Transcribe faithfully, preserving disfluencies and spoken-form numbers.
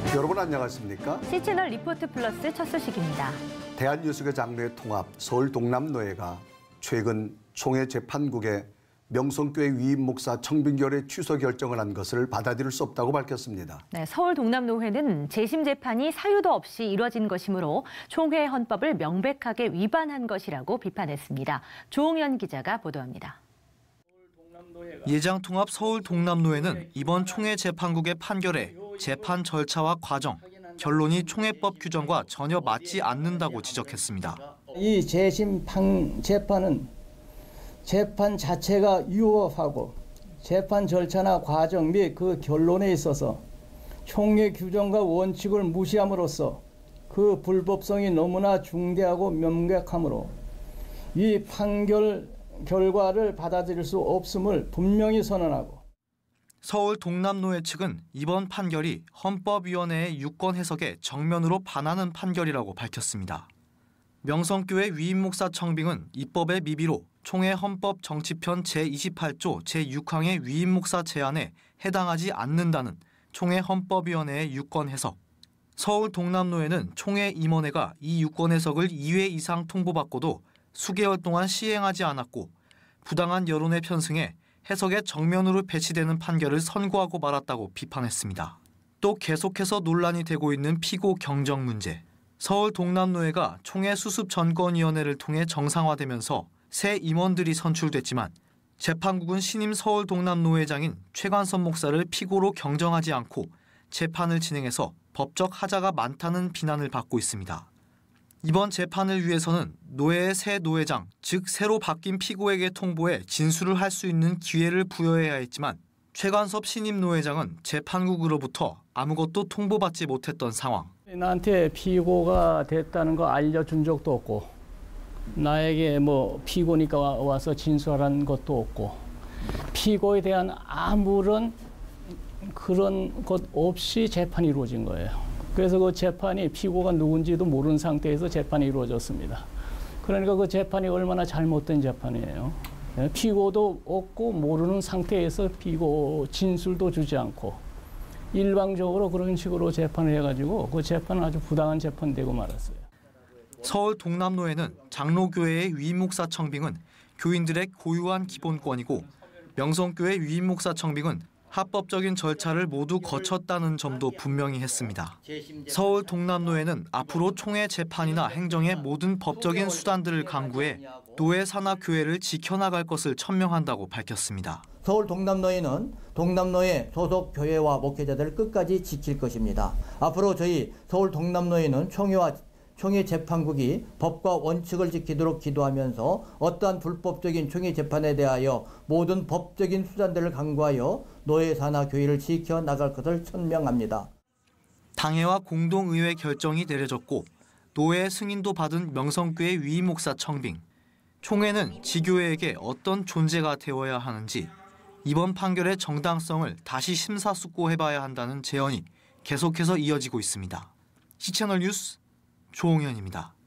여러분 안녕하십니까? 씨채널 리포트 플러스 첫 소식입니다. 대한유수교 장로회 통합 서울 동남노회가 최근 총회 재판국에 명성교회 위임 목사 청빙결의 취소 결정을 한 것을 받아들일 수 없다고 밝혔습니다. 네, 서울 동남노회는 재심 재판이 사유도 없이 이뤄진 것이므로 총회 헌법을 명백하게 위반한 것이라고 비판했습니다. 조홍현 기자가 보도합니다. 예장통합 서울 동남노회는 이번 총회 재판국의 판결에 재판 절차와 과정, 결론이 총회법 규정과 전혀 맞지 않는다고 지적했습니다. 이 재심 판, 재판은 재판 자체가 위법하고 재판 절차나 과정 및 그 결론에 있어서 총회 규정과 원칙을 무시함으로써 그 불법성이 너무나 중대하고 명백하므로 이 판결 결과를 받아들일 수 없음을 분명히 선언하고, 서울 동남노회 측은 이번 판결이 헌법위원회의 유권 해석에 정면으로 반하는 판결이라고 밝혔습니다. 명성교회 위임 목사 청빙은 입법의 미비로 총회 헌법 정치편 제이십팔 조 제육 항의 위임 목사 제안에 해당하지 않는다는 총회 헌법위원회의 유권 해석. 서울 동남노회는 총회 임원회가 이 유권 해석을 이 회 이상 통보받고도 수개월 동안 시행하지 않았고 부당한 여론에 편승해 해석에 정면으로 배치되는 판결을 선고하고 말았다고 비판했습니다. 또 계속해서 논란이 되고 있는 피고 경정 문제. 서울 동남노회가 총회 수습전권위원회를 통해 정상화되면서 새 임원들이 선출됐지만 재판국은 신임 서울 동남노회장인 최관선 목사를 피고로 경정하지 않고 재판을 진행해서 법적 하자가 많다는 비난을 받고 있습니다. 이번 재판을 위해서는 노회의 새 노회장, 즉 새로 바뀐 피고에게 통보해 진술을 할 수 있는 기회를 부여해야 했지만 최관섭 신임 노회장은 재판국으로부터 아무것도 통보받지 못했던 상황. 나한테 피고가 됐다는 거 알려준 적도 없고, 나에게 뭐 피고니까 와서 진술하라는 것도 없고, 피고에 대한 아무런 그런 것 없이 재판이 이루어진 거예요. 그래서 그 재판이 피고가 누군지도 모르는 상태에서 재판이 이루어졌습니다. 그러니까 그 재판이 얼마나 잘못된 재판이에요. 피고도 없고 모르는 상태에서 피고 진술도 주지 않고 일방적으로 그런 식으로 재판을 해가지고 그 재판은 아주 부당한 재판이 되고 말았어요. 서울 동남노회는 장로교회의 위임 목사 청빙은 교인들의 고유한 기본권이고 명성교회 위임 목사 청빙은 합법적인 절차를 모두 거쳤다는 점도 분명히 했습니다. 서울 동남노회는 앞으로 총회 재판이나 행정의 모든 법적인 수단들을 강구해 노회 산하 교회를 지켜나갈 것을 천명한다고 밝혔습니다. 서울 동남노회는 동남노회 소속 교회와 목회자들을 끝까지 지킬 것입니다. 앞으로 저희 서울 동남노회는 총회와 총회 재판국이 법과 원칙을 지키도록 기도하면서 어떠한 불법적인 총회 재판에 대하여 모든 법적인 수단들을 강구하여 노회 산하 교회를 지켜나갈 것을 천명합니다. 당회와 공동의회 결정이 내려졌고 노회 승인도 받은 명성교회 위임 목사 청빙. 총회는 지교회에게 어떤 존재가 되어야 하는지 이번 판결의 정당성을 다시 심사숙고해봐야 한다는 제언이 계속해서 이어지고 있습니다. 씨채널 뉴스 조홍현입니다.